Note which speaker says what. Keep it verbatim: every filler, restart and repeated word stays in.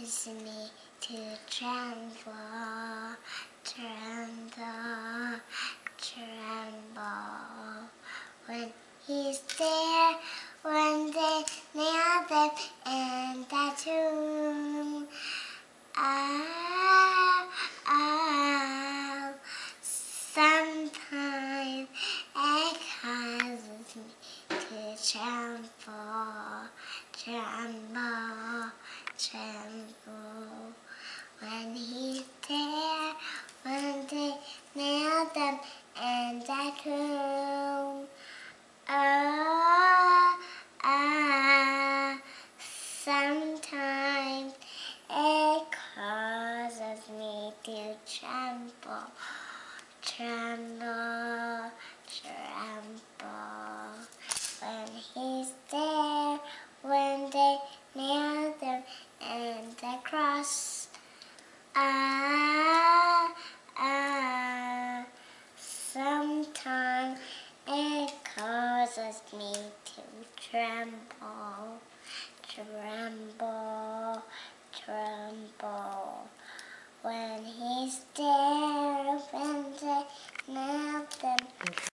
Speaker 1: causes me to tremble, tremble, tremble. When he's there, when they nail them in that tomb, ah, ah, sometimes it causes me to tremble, tremble, tremble. When he's there, when they nail them in that tomb, ah, ah, sometimes it causes me to tremble, tremble, tremble. When he's there, when they nail them in the cross, ah, ah, sometimes it causes me to tremble, tremble, tremble. When he's there, when they nail